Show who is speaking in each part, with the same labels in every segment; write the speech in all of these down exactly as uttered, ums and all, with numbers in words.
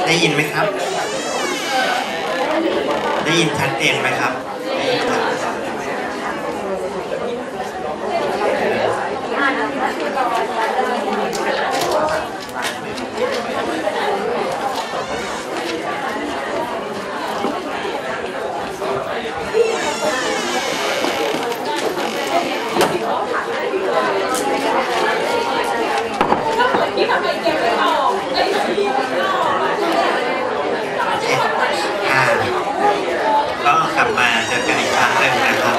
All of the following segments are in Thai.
Speaker 1: ได้ยินไหมครับได้ยินชัดเจนไหมครับก็กลับมาเจอกันอีกครั้งหนึ่งนะครับ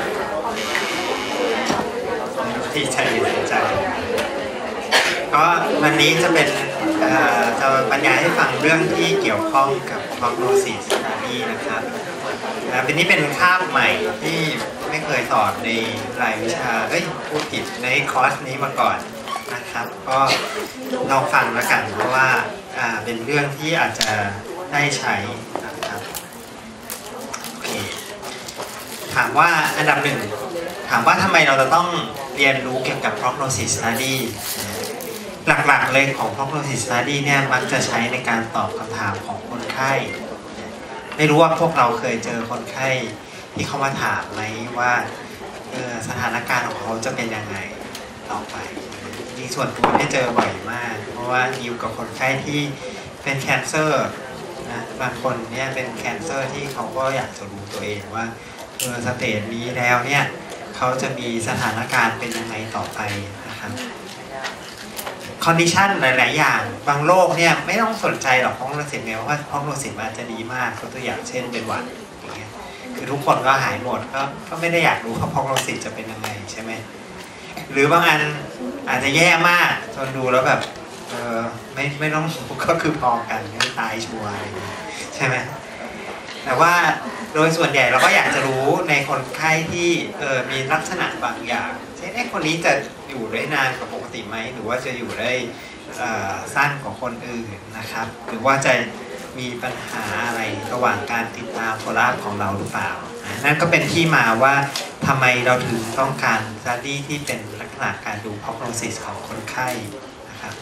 Speaker 1: ที่ใจดีใจก็วันนี้จะเป็นจะบรรยายให้ฟังเรื่องที่เกี่ยวข้องกับ Prognosis Study นะครับเป็นนี้เป็นคาบใหม่ที่ไม่เคยสอนในรายวิชาเอ้ยพูดผิดในคอร์สนี้มาก่อนนะครับก็ลองฟังแล้วกันเพราะว่าเป็นเรื่องที่อาจจะได้ใช้นะครับโอเคถามว่าอันดับหนึ่งถามว่าทำไมเราจะต้องเรียนรู้เกี่ยวกับ Prognosis Study หลักๆเลยของ Prognosis Study เนี่ยมักจะใช้ในการตอบคำถามของคนไข้ไม่รู้ว่าพวกเราเคยเจอคนไข้ที่เขามาถามไหมว่าสถานการณ์ของเขาจะเป็นยังไงต่อไปมีส่วนตัวได้เจอบ่อยมากเพราะว่าอยู่กับคนไข้ที่เป็นแคนเซอร์นะบางคนเนี่ยเป็นแคนเซอร์ที่เขาก็อยากจะรู้ตัวเองว่าเออสเตจนี้แล้วเนี่ยเขาจะมีสถานการณ์เป็นยังไงต่อไปนะครับคอนดิชันหลายๆอย่างบางโรคเนี่ยไม่ต้องสนใจหรอกพ้องโรสิตเนี่ยเพราะว่าพ้องโรสิตมันจะดีมากตัวอย่างเช่นเป็นหวัดอย่างเงี้ยคือทุกคนก็หายหมดก็ก็ไม่ได้อยากรู้ว่าพ้องโรสิตจะเป็นยังไงใช่ไหมหรือบางอันอาจจะแย่มากจนดูแล้วแบบเออไม่ไม่ต้องก็คือพอกันไม่ตายชัวร์ใช่ไหมแต่ว่าโดยส่วนใหญ่เราก็อยากจะรู้ในคนไข้ที่เออมีลักษณะบางอย่างเช่นไอ้คนนี้จะอยู่ได้นานกว่าปกติไหมหรือว่าจะอยู่ได้สั้นกว่าคนอื่นนะครับหรือว่าจะมีปัญหาอะไรระหว่างการติดตามโฟลาร์ของเราหรือเปล่านั่นก็เป็นที่มาว่าทำไมเราถึงต้องการสตั๊ดดี้ที่เป็นลักษณะการดู prognosis ของคนไข้นะครับ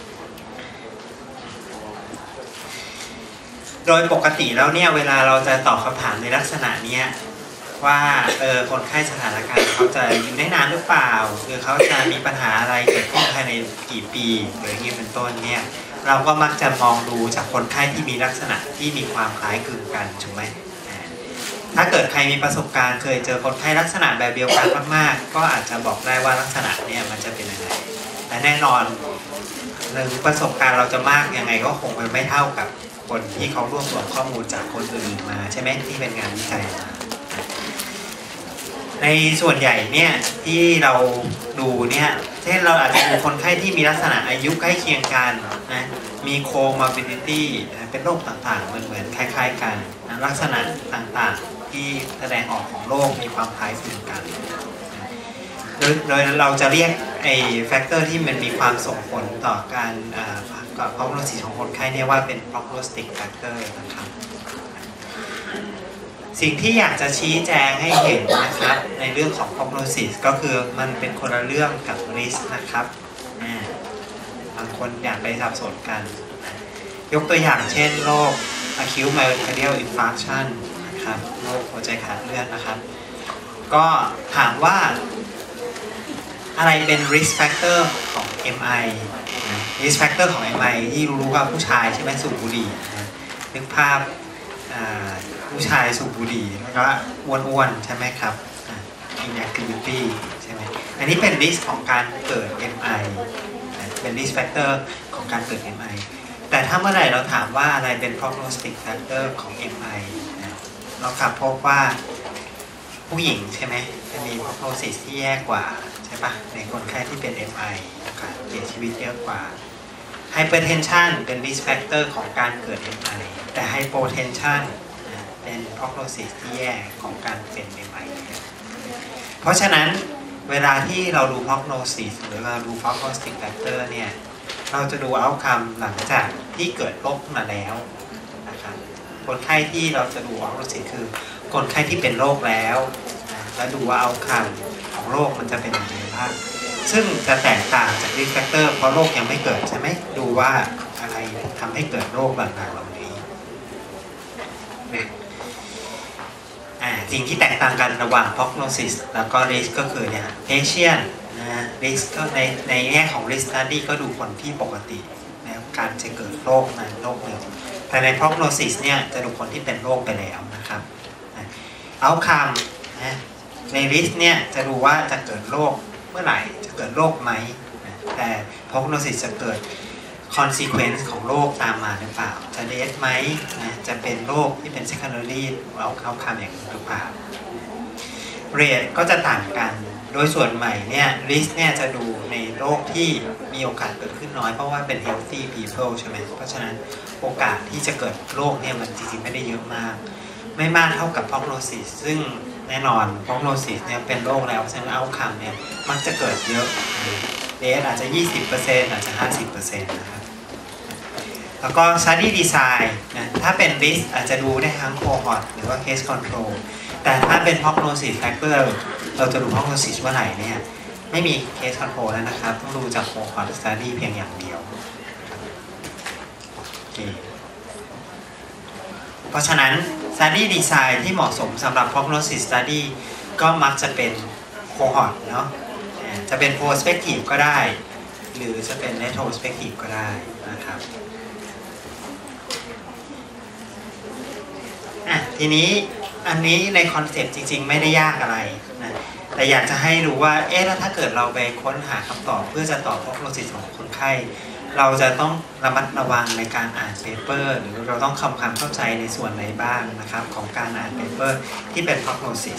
Speaker 1: โดยปกติแล้วเนี่ยเวลาเราจะตอบคำถามในลักษณะนี้ว่าเออคนไข้สถานการณ์เขาจะอยู่ได้นานหรือเปล่าหรือเขาจะมีปัญหาอะไรเกิดขึ้นภายในกี่ปีหรืออย่างนี้เป็นต้นเนี่ยเราก็มักจะมองดูจากคนไข้ที่มีลักษณะที่มีความคล้ายคลึงกันถูกไหมถ้าเกิดใครมีประสบการณ์เคยเจอคนไข้ลักษณะแบบเดียวกันมากๆก็อาจจะบอกได้ว่าลักษณะเนี่ยมันจะเป็นยังไงแต่แน่นอนหนึ่งประสบการณ์เราจะมากยังไงก็คงไม่เท่ากับคนที่เขารวบรวมข้อมูลจากคนอื่นมาใช่ไหมที่เป็นงานวิจัยมาในส่วนใหญ่เนี่ยที่เราดูเนี่ยเช่นเราอาจจะดูคนไข้ที่มีลักษณะอายุใกล้เคียงกันนะมีโคมอร์บิดิตี้เป็นโรคต่างๆเหมือนๆคล้ายๆกันนะลักษณะต่างๆที่แสดงออกของโรคมีความคล้ายคลึงกันโดยโดยเราจะเรียกไอ้แฟกเตอร์ที่มันมีความส่งผลต่อการกับ prognosis ของคนไข้เนี่ยว่าเป็น prognostic factor นะครับสิ่งที่อยากจะชี้แจงให้เห็นนะครับในเรื่องของ prognosis ก็คือมันเป็นคนละเรื่องกับ risk นะครับบางคนอยากไปสับสนกันยกตัวอย่างเช่นโรค acute myocardial infarction นะครับโรคหัวใจขาดเลือดนะครับก็ถามว่าอะไรเป็น risk factor ของ เอ็ม ไอ risk factor ของ เอ็ม ไอ ที่รู้ๆว่าผู้ชายใช่ไหมสูบบุหรี่นึกภาพผู้ชายสูบบุหรี่แล้วก็อ้วนๆใช่ไหมครับ inactivity ใช่ไหมอันนี้เป็น risk ของการเกิด เอ็ม ไอ เป็น risk factor ของการเกิด เอ็ม ไอ แต่ถ้าเมื่อไหร่เราถามว่าอะไรเป็น prognostic factor ของ เอ็ม ไอ เรากลับพบว่าผู้หญิงใช่ไหมจะมี prognosis ที่แย่กว่าใช่ปะในคนไข้ที่เป็น เอ็ม ไอ การเสียชีวิตเยอะกว่า hypertension เป็น risk factor ของการเกิด เอ็ม ไอ แต่ hypotension เป็น prognosis ที่แย่ของการเป็น เอ็ม ไอ เพราะฉะนั้นเวลาที่เราดู prognosis หรือเราดู prognostic factor เนี่ยเราจะดู outcome หลังจากที่เกิดโรคมาแล้วนะครับคนไข้ที่เราจะดู prognosis คือคนไข้ที่เป็นโรคแล้วแล้วดูว่า outcome ของโรคมันจะเป็นยังไงบ้างซึ่งจะแตกต่างจาก risk factor เพราะโรคยังไม่เกิดใช่ไหมดูว่าอะไรทำให้เกิดโรคต่างๆเหล่านี้นะอ่าสิ่งที่แตกต่างกันระหว่าง prognosis แล้วก็ risk ก็คือเนี่ย patient นะ risk ก็ในในแง่ของ risk study ก็ดูคนที่ปกตินะการจะเกิดโรคนั้นโรคหนึ่งแต่ใน prognosis เนี่ยจะดูคนที่เป็นโรคไปแล้วนะครับ outcome นะใน risk เนี่ยจะดูว่าจะเกิดโรคเมื่อไหร่จะเกิดโรคไหมนะแต่ prognosis จะเกิด consequence ของโรคตามมาหรือเปล่าจะ death ไหมนะจะเป็นโรคที่เป็น secondary outcome อย่างหรือเปล่า rate ก็จะต่างกันโดยส่วนใหม่เนี่ย risk เนี่ยจะดูในโรคที่มีโอกาสเกิดขึ้นน้อยเพราะว่าเป็น healthy people ใช่ไหมเพราะฉะนั้นโอกาสที่จะเกิดโรคเนี่ยมันจริงๆไม่ได้เยอะมากไม่มากเท่ากับ prognosis ซึ่งแน่นอน prognosis เนี่ยเป็นโรคแล้วฉะนั้น outcome เนี่ยมักจะเกิดเยอะ death อาจจะ ยี่สิบเปอร์เซ็นต์ อาจจะ ห้าสิบเปอร์เซ็นต์ นะครับแล้วก็ study design นะถ้าเป็น risk อาจจะดูได้ทั้ง cohort หรือว่า case control แต่ถ้าเป็น prognosis factor เราจะดู prognosis เมื่อไหร่เนี่ยไม่มี case control แล้วนะครับต้องดูจาก cohort study เพียงอย่างเดียวโอเคเพราะฉะนั้น study design ที่เหมาะสมสำหรับ prognosis study ก็มักจะเป็น cohort เนาะจะเป็น prospective ก็ได้หรือจะเป็น retrospective ก็ได้นะครับอ่ะทีนี้อันนี้ในคอนเซปต์จริงๆไม่ได้ยากอะไรนะแต่อยากจะให้รู้ว่าเอ๊ะแล้วถ้าเกิดเราไปค้นหาคำตอบเพื่อจะตอบ prognosis ของคนไข้เราจะต้องระมัดระวังในการอ่านเปเปอร์หรือเราต้องทำความเข้าใจในส่วนไหนบ้างนะครับของการอ่านเปเปอร์ที่เป็น prognosis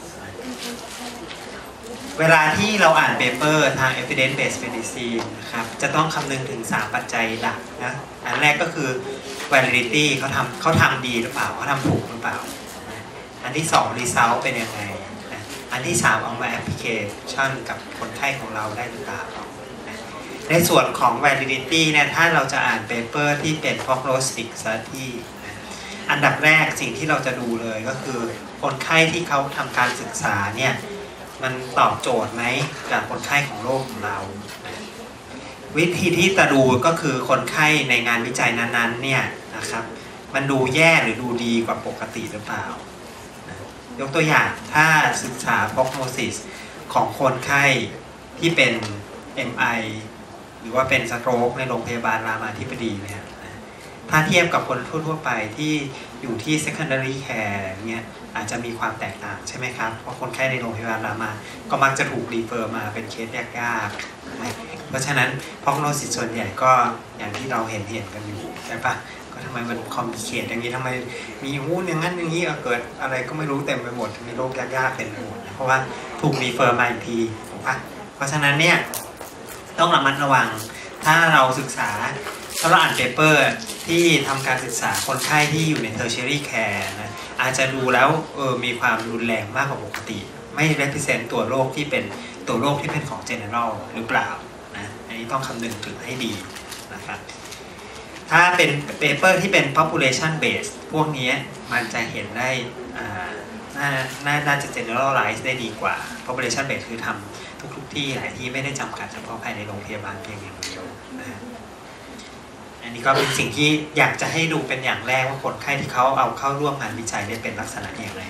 Speaker 1: เวลาที่เราอ่านเปเปอร์ทาง evidence based medicine นะครับจะต้องคำนึงถึงสามปัจจัยหลักนะอันแรกก็คือ validity เขาทำเขาทำดีหรือเปล่าเขาทำถูกหรือเปล่าอันที่สอง result เป็นยังไงอันที่สามเอามา application กับคนไข้ของเราได้หรือเปล่าในส่วนของ validity เนี่ยถ้าเราจะอ่านเปเปอร์ที่เป็น prognostic study อันดับแรกสิ่งที่เราจะดูเลยก็คือคนไข้ที่เขาทำการศึกษาเนี่ยมันตอบโจทย์ไหมกับคนไข้ของโรคของเราวิธีที่จะดูก็คือคนไข้ในงานวิจัยนั้นๆเนี่ยนะครับมันดูแย่หรือดูดีกว่าปกติหรือเปล่ายกตัวอย่างถ้าศึกษา prognosis ของคนไข้ที่เป็น เอ็ม ไอ หรือว่าเป็นสโตรกในโรงพยาบาลรามาธิบดีเนี่ยถ้าเทียบกับคนทั่วๆไปที่อยู่ที่ secondary care เนี่ยอาจจะมีความแตกต่างใช่ไหมครับเพราะคนไข้ในโรงพยาบาลรามาก็มักจะถูกรีเฟอร์มาเป็นเคสยากๆเพราะฉะนั้น prognosis ส่วนใหญ่ก็อย่างที่เราเห็นเห็นกันอยู่ใช่ปะก็ทำไมมันคอมพลีเคทอย่างนี้ทำไมมีหูอย่างนั้นอย่างนี้เกิดอะไรก็ไม่รู้เต็มไปหมดมีโรคยากๆเป็นไปหมดเพราะว่าถูกรีเฟอร์มาอีกทีถูกปะเพราะฉะนั้นเนี่ยต้องระมัดระวังถ้าเราศึกษาถ้าเราอ่านเปเปอร์ที่ทำการศึกษาคนไข้ที่อยู่ใน tertiary care นะอาจจะดูแล้วเออมีความรุนแรงมากกว่าปกติไม่ represent ตัวโรคที่เป็นตัวโรคที่เป็นของ general หรือเปล่านะอันนี้ต้องคำนึงถึงให้ดีนะครับถ้าเป็นเปเปอร์ที่เป็น population based พวกนี้มันจะเห็นได้อ่าน่าน่าจะ generalize ได้ดีกว่า population based คือทำทุกๆที่หลายที่ไม่ได้จำกัดเฉพาะภายในโรงพยาบาลเพียงอย่างเดียวนะอันนี้ก็เป็นสิ่งที่อยากจะให้ดูเป็นอย่างแรกว่าคนไข้ที่เขาเอาเข้าร่วมงานวิจัยได้เป็นลักษณะอย่างไร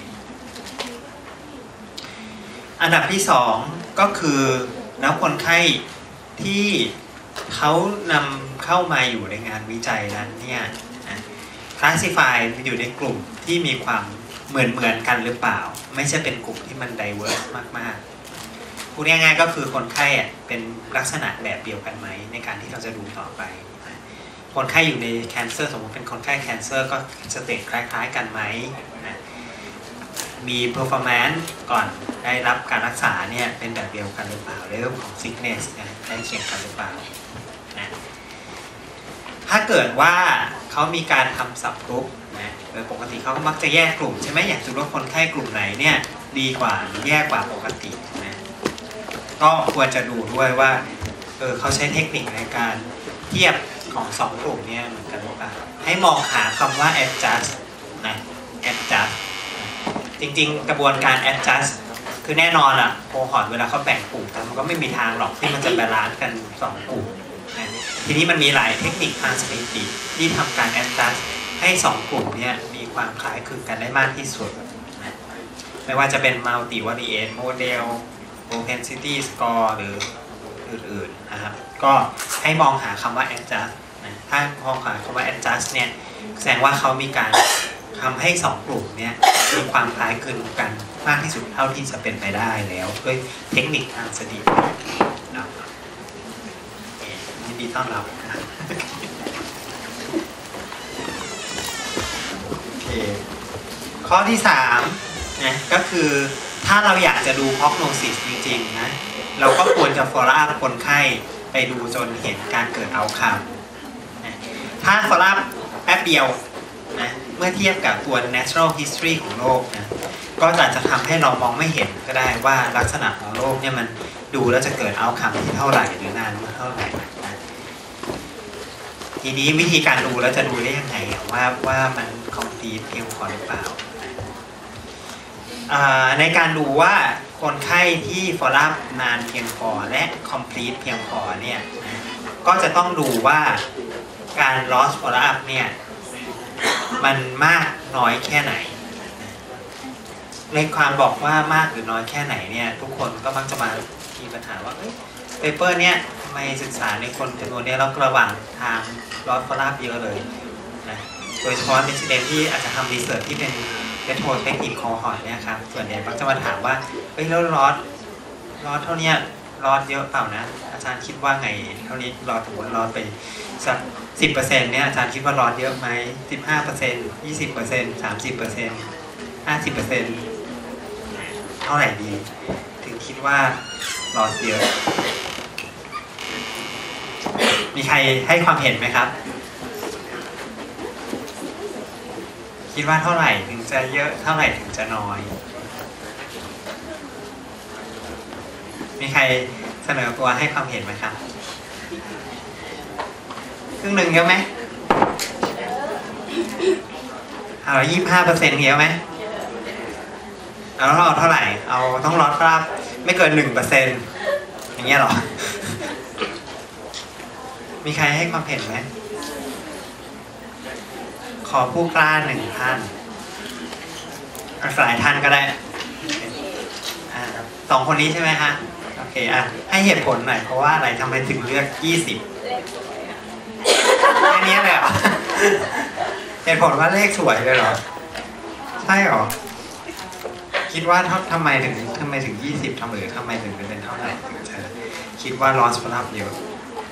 Speaker 1: อันดับที่สองก็คือแล้วคนไข้ที่เขานำเข้ามาอยู่ในงานวิจัยนั้นเนี่ยคลาสสิฟายอยู่ในกลุ่มที่มีความเหมือนเหมือนกันหรือเปล่าไม่ใช่เป็นกลุ่มที่มันไดเวอร์สมากๆพูดง่ายๆก็คือคนไข้เป็นลักษณะแบบเดียวกันไหมในการที่เราจะดูต่อไปคนไข้อยู่ในแคนเซอร์สมมติเป็นคนไข้แคนเซอร์ก็สเตจคล้ายๆกันไหมมี performance ก่อนได้รับการรักษาเนี่ยเป็นแบบเดียวกันหรือเปล่าเรื่องของ sickness ได้เคียงกันหรือเปล่านะถ้าเกิดว่าเขามีการทำ subgroup นะโดยปกติเขาก็มักจะแยกกลุ่มใช่ไหมอยากจะรู้ว่าคนไข้กลุ่มไหนเนี่ยดีกว่าหรือแย่กว่าปกตินะก็ควรจะดูด้วยว่าเออเขาใช้เทคนิคในการเทียบของสองกลุ่มเนี่ยเหมือนกันหรือเปล่าให้มองหาคำว่า adjust นะ adjust จริงๆกระบวนการ adjust คือแน่นอนอะโคฮอร์ตเวลาเขาแบ่งกลุ่มกันมันก็ไม่มีทางหรอกที่มันจะบาลานซ์กันสองกลุ่มนะทีนี้มันมีหลายเทคนิคทางสถิติที่ทำการ adjust ให้สองกลุ่มนี้มีความคล้ายคลึงกันได้มากที่สุดนะไม่ว่าจะเป็น multivariate model propensity score หรืออื่นๆนะครับก็ให้มองหาคำว่า adjust นะถ้ามองหาคำว่า adjust เนี่ยแสดงว่าเขามีการทำให้สองกลุ่มนี้มีความคล้ายคลึงกันมากที่สุดเท่าที่จะเป็นไปได้แล้วด้วยเทคนิคทางสถิตินะยินดีต้อนรับนะโอเคข้อที่สามนะก็คือถ้าเราอยากจะดู prognosis จริงๆนะเราก็ควรจะ follow up คนไข้ไปดูจนเห็นการเกิด outcome นะถ้า follow up แป๊บเดียวนะเมื่อเทียบกับตัว natural history ของโรคนะก็อาจจะทำให้เรามองไม่เห็นก็ได้ว่าลักษณะของโรคเนี่ยมันดูแล้วจะเกิด outcome ที่เท่าไหร่หรือนานเท่าไหร่นะทีนี้วิธีการดูแล้วจะดูได้ยังไงว่าว่ามัน complete เพียงพอหรือเปล่าในการดูว่าคนไข้ที่ follow up นานเพียงพอและ complete เพียงพอเนี่ยก็จะต้องดูว่าการ loss follow up เนี่ยมันมากน้อยแค่ไหนในความบอกว่ามากหรือน้อยแค่ไหนเนี่ยทุกคนก็มักจะมามีปัญหาว่าเปเปอร์เนี่ยทำไมศึกษาในคนจำนวนนี้แล้วระหว่างทาง loss follow up เยอะเลยนะโดยเฉพาะในสเตนที่อาจจะทำรีเสิร์ชที่เป็นretrospective cohort เนี่ยครับส่วนใหญ่มักจะมาถามว่าเฮ้ยแล้วลอสลอสเท่านี้ลอสเยอะเปล่านะอาจารย์คิดว่าไงเท่านี้ลอสถึงลอสไปสัก สิบเปอร์เซ็นต์ เนี่ยอาจารย์คิดว่าลอสเยอะไหม สิบห้าเปอร์เซ็นต์ ยี่สิบเปอร์เซ็นต์ สามสิบเปอร์เซ็นต์ ห้าสิบเปอร์เซ็นต์ เท่าไหร่ดีถึงคิดว่าลอสเยอะมีใครให้ความเห็นไหมครับคิดว่าเท่าไหร่ถึงจะเยอะเท่าไหร่ถึงจะน้อยมีใครเสนอตัวให้ความเห็นไหมครับครึ่งหนึ่งเยอะไหมเอายี่สิบห้าเปอร์เซ็นต์เยอะไหมเอาเราเอาเท่าไหร่เอาต้องลดครับไม่เกินหนึ่งเปอร์เซ็นต์อย่างเงี้ยหรอมีใครให้ความเห็นไหมขอผู้กล้าหนึ่งท่านหลายท่านก็ได้สองคนนี้ใช่ไหมฮะโอเคอ่ะให้เหตุผลหน่อยเพราะว่าอะไรทำไมถึงเลือกยี่สิบแค่นี้เลยเหรอเหตุผลว่าเลขสวยเลยเหรอใช่เหรอคิดว่าทำไมถึงทำไมถึงยี่สิบทำหรือทำไมถึงเป็นเท่าไหร่ถึงจะคิดว่า loss follow up เยอะ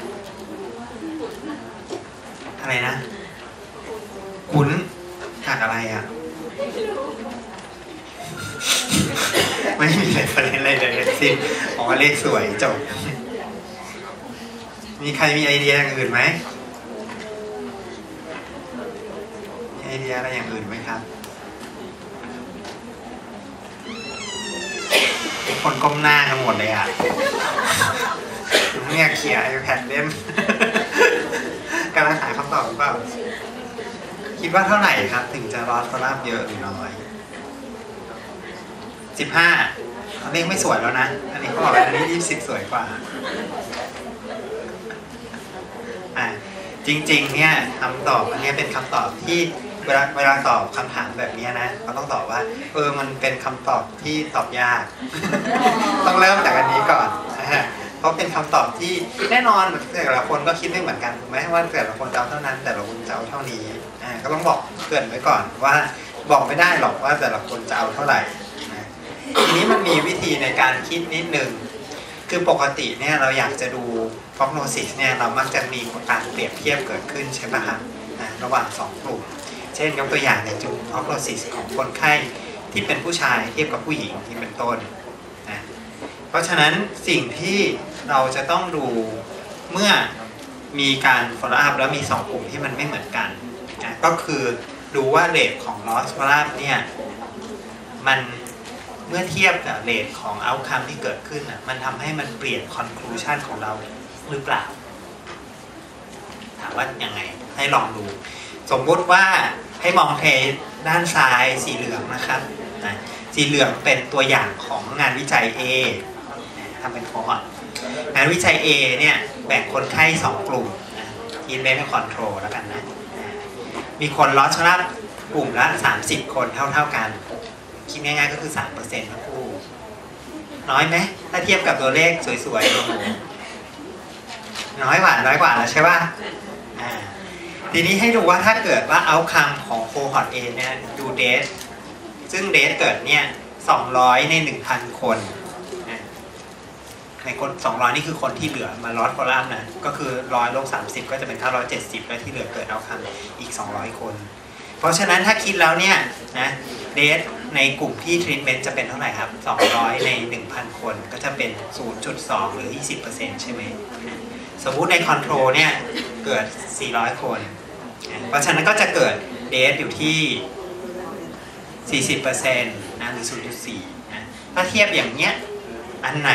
Speaker 1: อะไรนะคุ้นจากอะไรอ่ะไม่มีอะไรประเด็นอะไรเลยสิ้นบอกว่าเลขสวยจบมีใครมีไอเดียอย่างอื่นไหมมีไอเดียอะไรอย่างอื่นไหมครับคนก้มหน้าทั้งหมดเลยอ่ะเนี่ยเขี่ย iPad เล่นกำลังหาคำตอบหรือเปล่าคิดว่าเท่าไหร่ครับถึงจะลอสฟอลลัพเยอะหรือน้อยสิบห้าอันนี้ไม่สวยแล้วนะอันนี้เขาบอกว่าอันนี้ยี่สิบสวยกว่าอ่าจริงๆเนี่ยคำตอบอันนี้เป็นคำตอบที่เวลาเวลาตอบคำถามแบบนี้นะเขาต้องตอบว่าเออมันเป็นคำตอบที่ตอบยาก ต้องเริ่มจากอันนี้ก่อนนะฮะเพราะเป็นคำตอบที่แน่นอนแต่ละคนก็คิดไม่เหมือนกันไม่ว่าแต่ละคนจะเอาเท่านั้นแต่ละคนจะเอาเท่านี้อ่าก็ต้องบอกเกริ่นไว้ก่อนว่าบอกไม่ได้หรอกว่าแต่ละคนจะเอาเท่าไหร่นะทีนี้มันมีวิธีในการคิดนิดนึงคือปกติเนี่ยเราอยากจะดู prognosis เนี่ยเรามักจะมีการเปรียบเทียบเกิดขึ้นใช่ไหมครับนะระหว่างสองกลุ่มเช่นยกตัวอย่างในจุด prognosis ของคนไข้ที่เป็นผู้ชายเทียบกับผู้หญิงที่เป็นต้นนะเพราะฉะนั้นสิ่งที่เราจะต้องดูเมื่อมีการ follow up แล้วมีสองกลุ่มที่มันไม่เหมือนกันนะก็คือดูว่าเรทของ loss follow up เนี่ยมันเมื่อเทียบกับเรทของ outcome ที่เกิดขึ้นอ่ะมันทำให้มันเปลี่ยน conclusion ของเราหรือเปล่าถามว่ายังไงให้ลองดูสมมุติว่าให้มองเพจด้านซ้ายสีเหลืองนะครับนะสีเหลืองเป็นตัวอย่างของงานวิจัย A ทำเป็นโคฮอร์ตงานวิจัย A เนี่ยแบ่งคนไข้สองกลุ่มทีมเบนคอนโทรลแล้วกันนะมีคนลอสฟอลอัพกลุ่มละสามสิบคนเท่าๆกันคิดง่ายๆก็คือ สามเปอร์เซ็นต์ ทั้งคู่น้อยไหมถ้าเทียบกับตัวเลขสวยๆโอ้โหน้อยกว่าน้อยกว่าแล้วใช่ป่ะอ่าทีนี้ให้ดูว่าถ้าเกิดว่าเอาคัมของโคฮอร์ต A เนี่ยดูเดทซึ่งเดทเกิดเนี่ยสองร้อยใน หนึ่งพัน คนในคนสองร้อยนี่คือคนที่เหลือมาลอสฟอลอัพนะก็คือหนึ่งร้อยลบสามสิบก็จะเป็นห้าร้อยเจ็ดสิบแล้วที่เหลือเกิดเอาคัมอีกสองร้อยคนเพราะฉะนั้นถ้าคิดแล้วเนี่ยนะเดทในกลุ่มที่ทรีทเมนต์จะเป็นเท่าไหร่ครับสองร้อยใน หนึ่งพัน คนก็จะเป็น ศูนย์จุดสอง หรือ ยี่สิบเปอร์เซ็นต์ ใช่ไหมสมมุติในคอนโทรลเนี่ยเกิดสี่ร้อยคนเพราะฉะนั้นก็จะเกิดเดทอยู่ที่ สี่สิบเปอร์เซ็นต์ นะหรือ ศูนย์จุดสี่ นะถ้าเทียบอย่างเนี้ยอันไหน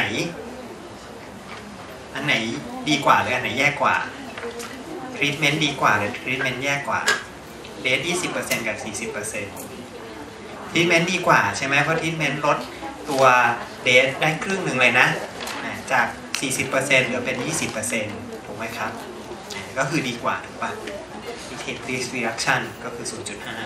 Speaker 1: อันไหนดีกว่าหรืออันไหนแย่กว่าทรีทเมนต์ดีกว่าหรือทรีทเมนต์แย่กว่าเดท ยี่สิบเปอร์เซ็นต์ กับ สี่สิบเปอร์เซ็นต์ ทรีทเมนต์ดีกว่าใช่ไหมเพราะทรีทเมนต์ลดตัวเดทได้ครึ่งหนึ่งเลยนะจาก สี่สิบเปอร์เซ็นต์ เหลือเป็น ยี่สิบเปอร์เซ็นต์ ถูกไหมครับก็คือดีกว่าถูกป่ะ detect risk reduction ก็คือ ศูนย์จุดห้า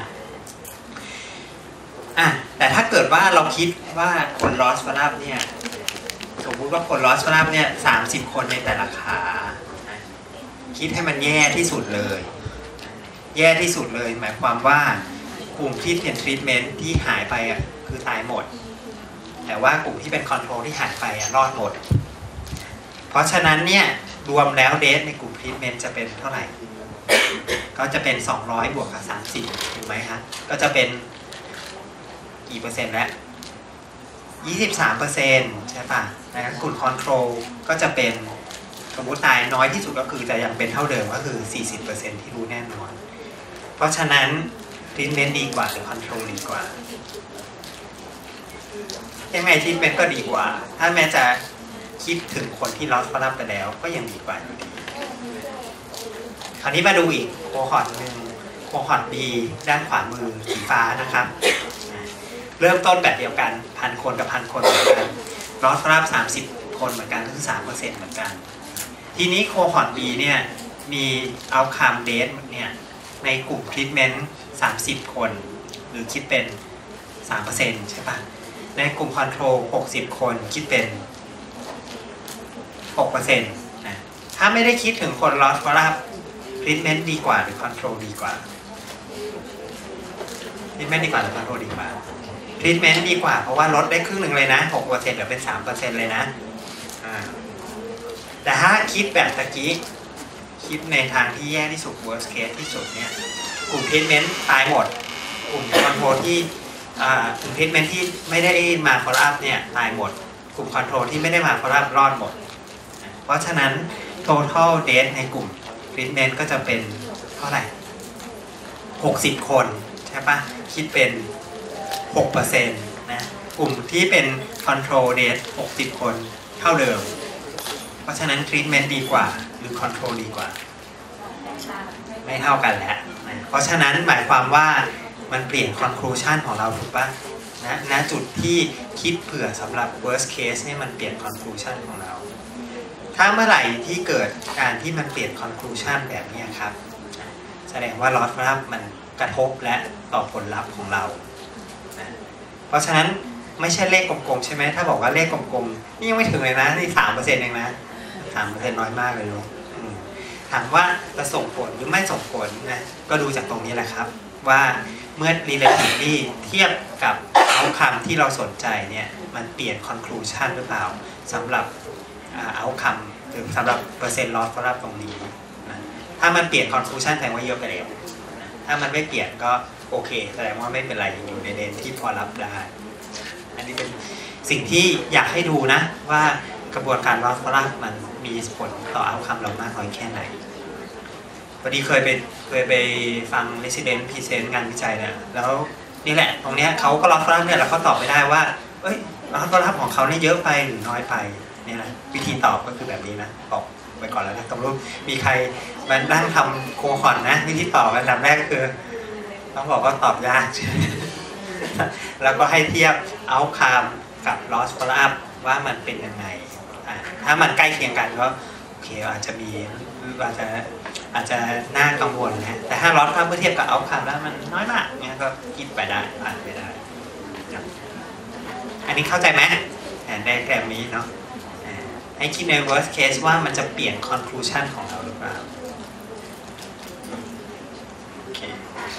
Speaker 1: อ่ะแต่ถ้าเกิดว่าเราคิดว่าคน loss follow up เนี่ยสมมุติว่าคน loss follow up เนี่ยสามสิบคนในแต่ละขาคิดให้มันแย่ที่สุดเลยแย่ที่สุดเลยหมายความว่ากลุ่มที่เป็น treatment ที่หายไปอ่ะคือตายหมดแต่ว่ากลุ่มที่เป็น control ที่หายไปอ่ะรอดหมดเพราะฉะนั้นเนี่ยรวมแล้วเดทในกลุ่ม treatment จะเป็นเท่าไหร่ก็จะเป็นสองร้อยบวกกับสามสิบถูกไหมครับก็จะเป็นกี่เปอร์เซ็นต์แล้ว ยี่สิบสามเปอร์เซ็นต์ ใช่ป่ะนะครับกลุ่ม control ก็จะเป็นสมมุติตายน้อยที่สุดก็คือจะยังเป็นเท่าเดิมก็คือ สี่สิบเปอร์เซ็นต์ ที่รู้แน่นอนเพราะฉะนั้น treatment ดีกว่าหรือ control ดีกว่ายังไง treatment ก็ดีกว่าถ้าแม้จะคิดถึงคนที่ loss follow up ไปแล้วก็ยังดีกว่าอยู่ดีคราวนี้มาดูอีกโคฮอร์ตหนึ่งโคฮอร์ต B ด้านขวามือสีฟ้านะครับเริ่มต้นแบบเดียวกันพันคนกับพันคนเหมือนกัน loss follow up สามสิบคนเหมือนกันคือ สามเปอร์เซ็นต์ เหมือนกันทีนี้โคฮอร์ต B เนี่ยมี outcome date เนี่ยในกลุ่ม treatment สามสิบคนหรือคิดเป็น สามเปอร์เซ็นต์ ใช่ปะในกลุ่ม control หกสิบคนคิดเป็น หกเปอร์เซ็นต์ นะถ้าไม่ได้คิดถึงคน loss follow up treatment ดีกว่าหรือ control ดีกว่า treatment ดีกว่าหรือ control ดีกว่า treatment ดีกว่าเพราะว่าลดได้ครึ่งหนึ่งเลยนะ หกเปอร์เซ็นต์ เหลือเป็น สามเปอร์เซ็นต์ เลยนะแต่ถ้าคิดแบบตะกี้คิดในทางที่แย่ที่สุด worst case ที่สุดเนี่ยกลุ่ม treatment ตายหมดกลุ่ม control ที่กลุ่ม treatment ที่ไม่ได้มา follow up เนี่ยตายหมดกลุ่ม control ที่ไม่ได้มา follow up รอดหมดเพราะฉะนั้น total death ในกลุ่ม treatment ก็จะเป็นเท่าไหร่หกสิบคนใช่ปะคิดเป็น หกเปอร์เซ็นต์ นะกลุ่มที่เป็น control death หกสิบคนเท่าเดิมเพราะฉะนั้น treatment ดีกว่าหรือ control ดีกว่าไม่เท่ากันแล้วนะเพราะฉะนั้นหมายความว่ามันเปลี่ยน conclusion ของเราถูกปะนะณจุดที่คิดเผื่อสำหรับ worst case เนี่ยมันเปลี่ยน conclusion ของเราถ้าเมื่อไหร่ที่เกิดการที่มันเปลี่ยน conclusion แบบนี้ครับแสดงว่า loss follow up มันกระทบและต่อผลลัพธ์ของเรานะเพราะฉะนั้นไม่ใช่เลขกลมๆใช่ไหมถ้าบอกว่าเลขกลมๆนี่ยังไม่ถึงเลยนะนี่ สามเปอร์เซ็นต์ เองนะสามเปอร์เซ็นต์ น้อยมากเลยลูกถามว่าจะส่งผลหรือไม่ส่งผลนะก็ดูจากตรงนี้แหละครับว่าเมื่อ relatively เทียบกับ outcome ที่เราสนใจเนี่ยมันเปลี่ยน conclusion หรือเปล่าสำหรับ outcome หรือสำหรับเปอร์เซ็นต์ loss follow up ตรงนี้นะถ้ามันเปลี่ยน conclusion แสดงว่าเยอะไปแล้วนะถ้ามันไม่เปลี่ยนก็โอเคแสดงว่าไม่เป็นไรอยู่ในเลนที่พอรับได้อันนี้เป็นสิ่งที่อยากให้ดูนะว่ากระบวนการ loss follow up มันมีผลต่อ outcome เรามากน้อยแค่ไหนพอดีเคยไปเคยไปฟัง resident present งานวิจัยเนี่ยแล้วนี่แหละตรงเนี้ยเขาก็ loss follow up เนี่ยแล้วเขาตอบไม่ได้ว่าเอ้ย loss follow up ของเขาเนี่ยเยอะไปหรือน้อยไปเนี่ยนะวิธีตอบก็คือแบบนี้นะบอกไปก่อนแล้วนะตำรวจมีใครมานั่งทำโคฮอร์ตนะวิธีตอบอันดับแรกคือต้องบอกว่าตอบยาก แล้วก็ให้เทียบ outcome กับ loss follow up ว่ามันเป็นยังไงถ้ามันใกล้เคียงกันก็โอเคอาจจะมีอาจจะอาจจะน่ากังวลนะแต่ถ้าลดค่าเมื่อเทียบกับเอาคัมแล้วมันน้อยมากเนี่ยก็คิดไปได้ผ่านไปได้อันนี้เข้าใจไหมในแกรมนี้เนาะให้คิดใน worst case ว่ามันจะเปลี่ยน conclusion ของเราหรือเปล่าโอเค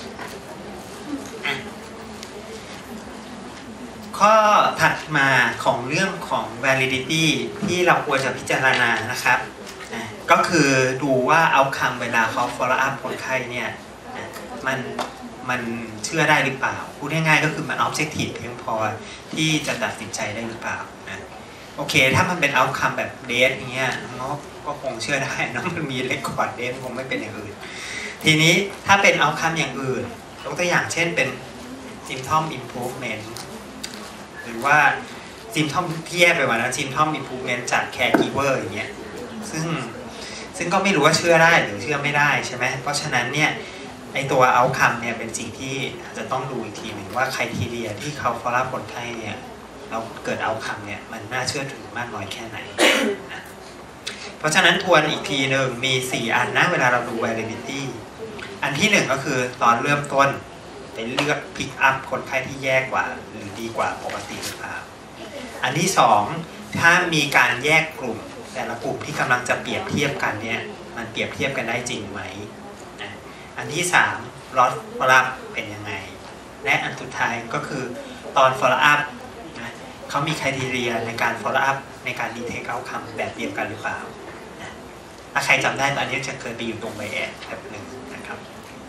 Speaker 1: ข้อถัดมาของเรื่องของ validity ที่เราควรจะพิจารณานะครับก็คือดูว่า outcome เวลาเขา follow up คนไข้เนี่ยมันมันเชื่อได้หรือเปล่าพูดง่ายๆก็คือมัน objective เพียงพอที่จะตัดสินใจได้หรือเปล่านะโอเคถ้ามันเป็น outcome แบบ date อย่างเงี้ยก็คงเชื่อได้นะมันมี record date คงไม่เป็นอย่างอื่นทีนี้ถ้าเป็น outcome อย่างอื่นยกตัวอย่างเช่นเป็น symptom improvement หรือว่า symptom ที่แย่ไปกว่านั้น symptom improvement จาก caregiver อย่างเงี้ยซึ่งซึ่งก็ไม่รู้ว่าเชื่อได้หรือเชื่อไม่ได้ใช่ไหมเพราะฉะนั้นเนี่ยไอตัว outcome เนี่ยเป็นสิ่งที่อาจจะต้องดูอีกทีหนึ่งว่า criteria ที่เขา follow up คนไข้เนี่ยเราเกิด outcome เนี่ยมันน่าเชื่อถือมากน้อยแค่ไหนนะเพราะฉะนั้นทวนอีกทีหนึ่งมีสี่อันนะเวลาเราดู validity อันที่หนึ่งก็คือตอนเริ่มต้นไปเลือก pick up คนไข้ที่แย่กว่าหรือดีกว่าปกติหรือเปล่าอันที่สองถ้ามีการแยกกลุ่มแต่ละกลุ่มที่กำลังจะเปรียบเทียบกันเนี่ยมันเปรียบเทียบกันได้จริงไหมนะอันที่สามลอต follow up เป็นยังไงและอันสุดท้ายก็คือตอน follow up นะเขามี criteria ในการ follow up ในการ detect outcome แบบเดียวกันหรือเปล่านะถ้าใครจำได้ตอนนี้จะเคยไปอยู่ตรงใบแอดแบบหนึ่งนะครับ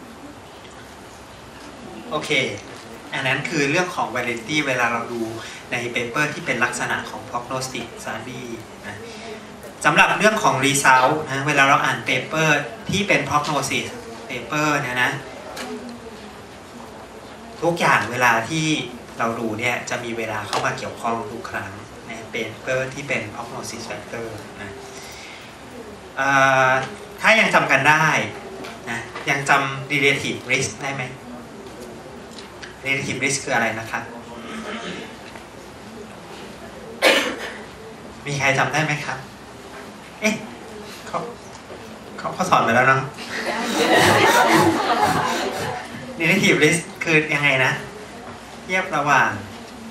Speaker 1: โอเคอันนั้นคือเรื่องของ validity เวลาเราดูในเปเปอร์ที่เป็นลักษณะของ prognostic study นะสำหรับเรื่องของ result นะเวลาเราอ่านเปเปอร์ที่เป็น prognosis paper เนี่ยนะทุกอย่างเวลาที่เราดูเนี่ยจะมีเวลาเข้ามาเกี่ยวข้องทุกครั้งในเปเปอร์ที่เป็น prognosis factor นะถ้ายังจำกันได้นะยังจำ relative risk ได้ไหม relative risk คืออะไรนะครับมีใครจำได้ไหมครับเอ๊ะเขาเขาเขาสอนไปแล้วเนาะ relative risk คือยังไงนะเทียบระหว่าง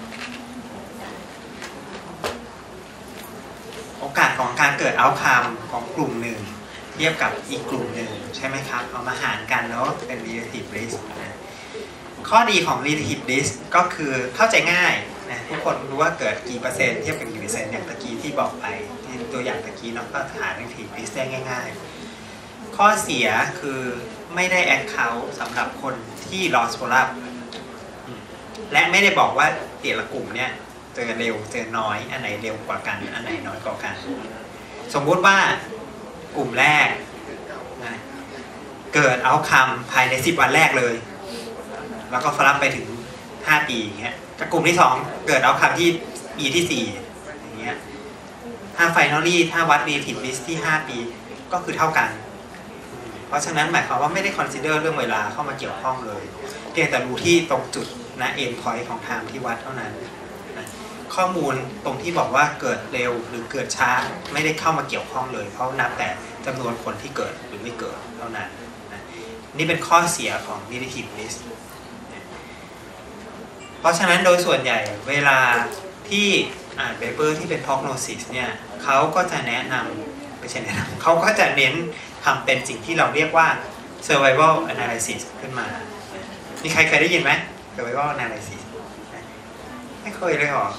Speaker 1: โอกาสของการเกิด outcome ของกลุ่มหนึ่งเทียบกับอีกกลุ่มหนึ่งใช่ไหมครับเอามาหารกันแล้วเป็น relative risk นะข้อดีของ relative risk ก็คือเข้าใจง่ายนะทุกคนรู้ว่าเกิดกี่เปอร์เซ็นต์เทียบกับกี่เปอร์เซ็นต์อย่างตะกี้ที่บอกไปตัวอย่างตะกี้เนาะก็หา relative risk ได้ง่ายๆข้อเสียคือไม่ได้ account สำหรับคนที่ loss follow up และไม่ได้บอกว่าแต่ละกลุ่มเนี่ยเจอเร็วเจอน้อยอันไหนเร็วกว่ากันอันไหนน้อยกว่ากันสมมุติว่ากลุ่มแรกนะเกิด outcome ภายในสิบวันแรกเลยแล้วก็ follow up ไปถึงห้าปีอย่างเงี้ยกับกลุ่มที่สองเกิด outcome ที่ ปีที่สี่อย่างเงี้ยถ้า finally ถ้าวัด relative risk ที่ห้าปีก็คือเท่ากันเพราะฉะนั้นหมายความว่าไม่ได้ consider เรื่องเวลาเข้ามาเกี่ยวข้องเลยเพียงแต่ดูที่ตรงจุดนะ end point ของ time ที่วัดเท่านั้นนะข้อมูลตรงที่บอกว่าเกิดเร็วหรือเกิดช้าไม่ได้เข้ามาเกี่ยวข้องเลยเพราะนับแต่จำนวนคนที่เกิดหรือไม่เกิดเท่านั้นนะนี่เป็นข้อเสียของ relative risk นะเพราะฉะนั้นโดยส่วนใหญ่เวลาที่อ่าน paper ที่เป็น prognosis เนี่ยเขาก็จะแนะนำไม่ใช่แนะนำเขาก็จะเน้นทำเป็นสิ่งที่เราเรียกว่า survival analysis ขึ้นมามีใครเคยได้ยินไหม survival analysis ไม่เคยเลยหรอ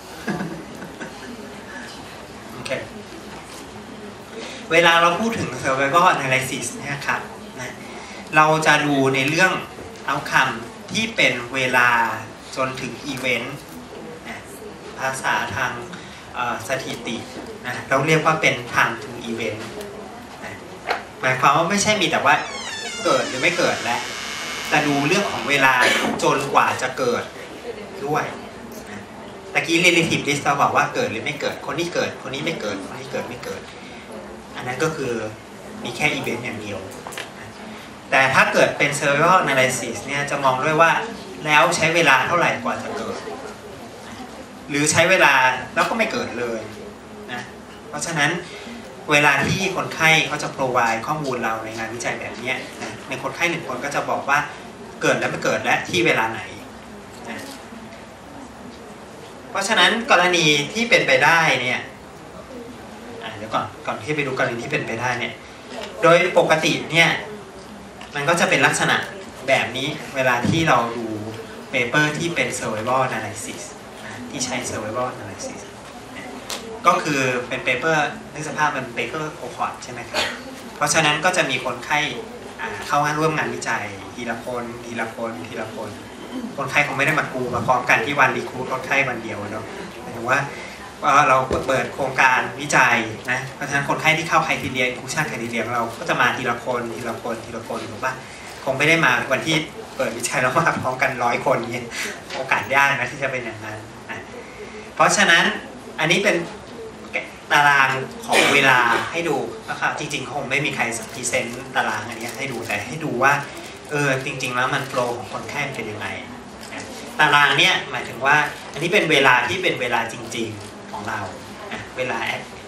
Speaker 1: โอเคเวลาเราพูดถึง survival analysis เนี่ยครับนะเราจะดูในเรื่อง outcome ที่เป็นเวลาจนถึง event นะภาษาทางสถิตินะเราเรียกว่าเป็น time to eventหมายความว่าไม่ใช่มีแต่ว่าเกิดหรือไม่เกิดแล้วแต่ดูเรื่องของเวลาจนกว่าจะเกิดด้วยตะกี้ relative risk เราบอกว่าเกิดหรือไม่เกิดคนที่เกิดคนนี้ไม่เกิดคนที่เกิดไม่เกิดอันนั้นก็คือมีแค่ event อย่างเดียวแต่ถ้าเกิดเป็น survival analysis เนี่ยจะมองด้วยว่าแล้วใช้เวลาเท่าไหร่กว่าจะเกิดหรือใช้เวลาแล้วก็ไม่เกิดเลยนะเพราะฉะนั้นเวลาที่คนไข้เขาจะ provide ข้อมูลเราในงานวิจัยแบบนี้นะในคนไข้หนึ่งคนก็จะบอกว่าเกิดและไม่เกิดและที่เวลาไหนนะเพราะฉะนั้นกรณีที่เป็นไปได้เนี่ยเดี๋ยวก่อนก่อนที่ไปดูกรณีที่เป็นไปได้เนี่ยโดยปกติเนี่ยมันก็จะเป็นลักษณะแบบนี้เวลาที่เราดูเปเปอร์ที่เป็น survival analysis นะที่ใช้ survival analysis นะก็คือเป็นเปเปอร์นึกสภาพเป็นเปเปอร์โคฮอร์ตใช่ไหมครับเพราะฉะนั้นก็จะมีคนไข้เข้ามาร่วมงานวิจัยทีละคนทีละคนทีละคนคนไข้คงไม่ได้มากูมาพร้อมกันที่วันรีคูดคนไข้วันเดียวเนาะหมายถึงว่าเราเปิดโครงการวิจัยนะเพราะฉะนั้นคนไข้ที่เข้าไครทีเรียคูชั่นไครทีเรียเราก็จะมาทีละคนทีละคนทีละคนถูกป่ะคงไม่ได้มาวันที่เปิดวิจัยแล้วมาพร้อมกันร้อยคนเนี่ยโอกาสยากนะที่จะเป็นอย่างนั้นนะเพราะฉะนั้นอันนี้เป็นตารางของเวลาให้ดูนะครับจริงๆคงไม่มีใครพรีเซนต์ตารางอันนี้ให้ดูแต่ให้ดูว่าเออจริงๆแล้วมันโฟลว์ของคนไข้เป็นยังไงตารางเนี่ยหมายถึงว่าอันนี้เป็นเวลาที่เป็นเวลาจริงๆของเราเวลา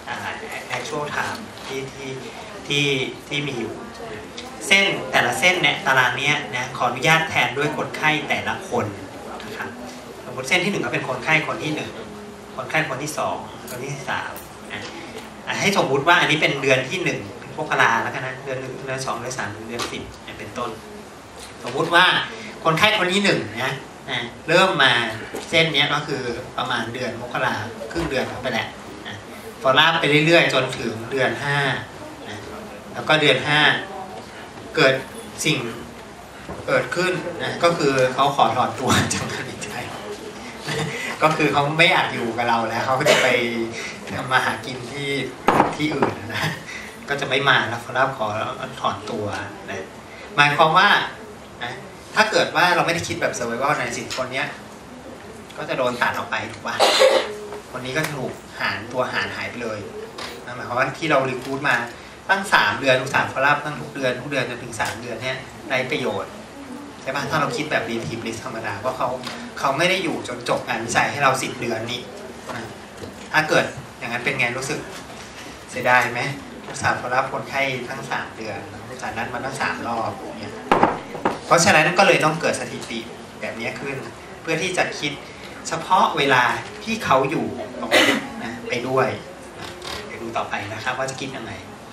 Speaker 1: actual time ที่ที่ที่ที่มีอยู่เส้นแต่ละเส้นเนี่ยตารางนี้นะขออนุญาตแทนด้วยคนไข้แต่ละคนนะครับสมมติเส้นที่หนึ่งก็เป็นคนไข้คนที่หนึ่งคนไข้คนที่สองคนที่สามให้สมมุติว่าอันนี้เป็นเดือนที่หนึ่งมกราแล้วกันนะเดือนหนึ่งเดือนสองเดือนสามเดือนสิบเป็นต้นสมมุติว่าคนไข้คนที่หนึ่งนะเริ่มมาเส้นนี้ก็คือประมาณเดือนมกราครึ่งเดือนไปแหละฟอลล่าไปเรื่อยๆจนถึงเดือนห้าแล้วก็เดือนห้าเกิดสิ่งเกิดขึ้นนะก็คือเขาขอถอนตัวจากงานวิจัยก็คือเขาไม่อยากอยู่กับเราแล้วเขาก็จะไปทำมาหากินที่ที่อื่นนะก็จะไม่มาแล้วฟอลล่าขอถอนตัวนะหมายความว่านะถ้าเกิดว่าเราไม่ได้คิดแบบ survival ในสิบคนนี้ก็จะโดนตัดออกไปถูกป่ะคนนี้ก็ถูกหารตัวหารหายไปเลยนะหมายความว่าที่เรารีคูดมาตั้งสามเดือนอุตสาห์ฟอลล่าตั้งทุกเดือนทุกเดือนจนถึงสามเดือนเนี่ยได้ประโยชน์ใช่ป่ะถ้าเราคิดแบบ relative risk ธรรมดาเพราะเขาเขาไม่ได้อยู่จนจบงานวิจัยให้เราสิบเดือนนี่นะถ้าเกิดอย่างนั้นเป็นไงรู้สึกเสียดายไหมอุตสาห์ฟอลล่าคนไข้ทั้งสามเดือนอุตสาห์นั้นมาตั้งสามรอบเนี่ยเพราะฉะนั้นก็เลยต้องเกิดสถิติแบบนี้ขึ้นเพื่อที่จะคิดเฉพาะเวลาที่เขาอยู่ตรงนี้นะไปด้วยเดี๋ยวดูต่อไปนะครับว่าจะคิดยังไง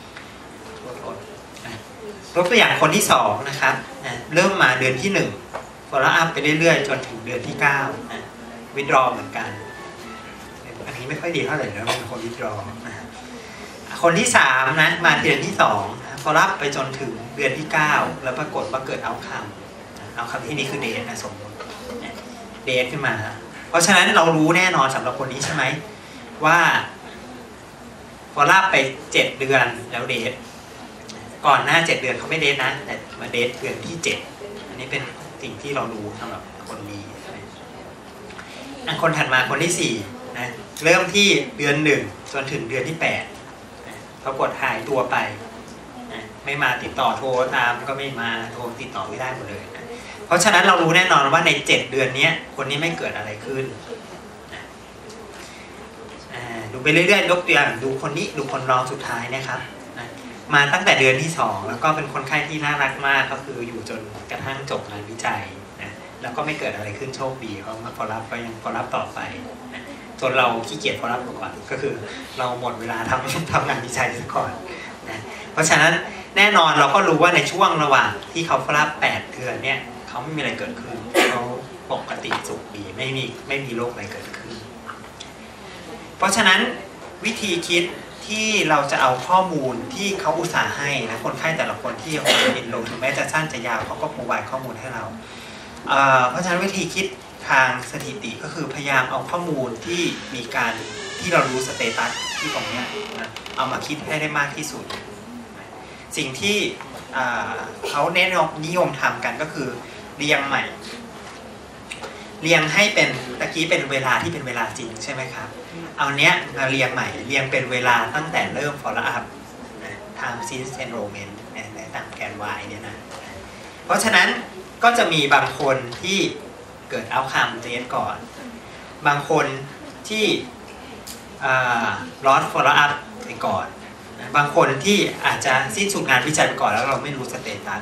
Speaker 1: ยกตัวอย่างคนที่สองนะครับนะเริ่มมาเดือนที่หนึ่ง follow up ไปเรื่อยๆจนถึงเดือนที่เก้านะ withdraw เหมือนกันอันนี้ไม่ค่อยดีเท่าไหร่แล้วเป็นคน withdraw นะคนที่สามนะมาเดือนที่สอง follow up ไปจนถึงเดือนที่เก้าแล้วปรากฏว่าเกิด outcome outcome ที่นี่คือ date นะสมมติ date ขึ้นมาเพราะฉะนั้นเรารู้แน่นอนสำหรับคนนี้ใช่ไหมว่า follow up ไปเจ็ดเดือนแล้ว dateก่อนหน้าเจ็ดเดือนเขาไม่เดทนะแต่มาเดทเดือนที่เจ็ดอันนี้เป็นสิ่งที่เรารู้สำหรับคนนี้อันคนถัดมาคนที่สี่นะเริ่มที่เดือนหนึ่งจนถึงเดือนที่แปดนะเขากดหายตัวไปนะไม่มาติดต่อโทรตามก็ไม่มาโทรติดต่อไม่ได้หมดเลยนะเพราะฉะนั้นเรารู้แน่นอนว่าในเจ็ดเดือนนี้คนนี้ไม่เกิดอะไรขึ้นนะดูไปเรื่อยๆยกตัวอย่างดูคนนี้ดูคนรองสุดท้ายนะครับมาตั้งแต่เดือนที่สองแล้วก็เป็นคนไข้ที่น่ารักมากก็คืออยู่จนกระทั่งจบงานวิจัยนะแล้วก็ไม่เกิดอะไรขึ้นโชคดีเพราะมาฟอลลัพก็ยังฟอลลัพต่อไปนะจนเราขี้เกียจฟอลลัพก่อนก็คือเราหมดเวลาทำทำงานวิจัยซะก่อนนะเพราะฉะนั้นแน่นอนเราก็รู้ว่าในช่วงระหว่างที่เขาฟอลลัพแปดเดือนเนี่ยเขาไม่มีอะไรเกิดขึ้นเขาปกติสุขดีไม่มีไม่มีโรคอะไรเกิดขึ้นเพราะฉะนั้นวิธีคิดที่เราจะเอาข้อมูลที่เขาอุตส่าห์ให้นะคนไข้แต่ละคนที่เอาไปอินโลถึงแม้จะสั้นจะยาวเขาก็โปรไวด์ข้อมูลให้เราเอ่อเพราะฉะนั้นวิธีคิดทางสถิติก็คือพยายามเอาข้อมูลที่มีการที่เรารู้สเตตัสที่ตรงนี้นะเอามาคิดให้ได้มากที่สุดสิ่งที่เขาแนะนำนิยมทำกันก็คือเรียงใหม่เรียงให้เป็นตะกี้เป็นเวลาที่เป็นเวลาจริงใช่ไหมครับเอาเนี้ยมาเรียงใหม่เรียงเป็นเวลาตั้งแต่เริ่ม follow up time since enrollment ในตามแกน y เนี่ยนะเพราะฉะนั้นก็จะมีบางคนที่เกิด outcome date ก่อนบางคนที่ lost follow up ไปก่อนบางคนที่อาจจะสิ้นสุดงานวิจัยไปก่อนแล้วเราไม่รู้สเตตัส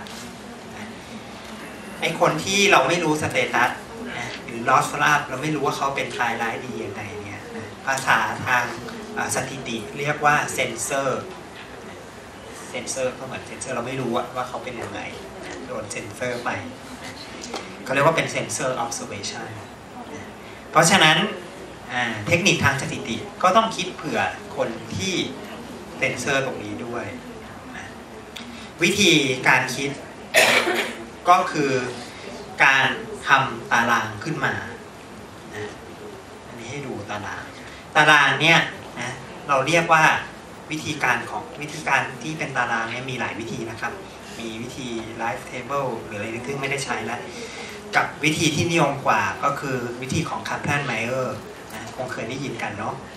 Speaker 1: ไอ้คนที่เราไม่รู้สเตตัสหรือ lost follow up เราไม่รู้ว่าเขาเป็นตายร้ายดียังไงเนี่ยภาษาทางสถิติเรียกว่าเซนเซอร์เซนเซอร์ก็เหมือนเซนเซอร์เราไม่รู้ว่าเขาเป็นยังไงโดนเซนเซอร์ไปเขาเรียกว่าเป็นเซนเซอร์ observation เพราะฉะนั้นเทคนิคทางสถิติก็ต้องคิดเผื่อคนที่เซนเซอร์ตรงนี้ด้วยวิธีการคิดก็คือการทำตารางขึ้นมาอันนี้ให้ดูตารางตารางเนี่ยนะเราเรียกว่าวิธีการของวิธีการที่เป็นตารางเนี่ยมีหลายวิธีนะครับมีวิธี live table หรืออะไรที่ไม่ได้ใช้แล้วกับวิธีที่นิยมกว่าก็คือวิธีของ Kaplan-Meier นะคงเคยได้ยินกันเนาะ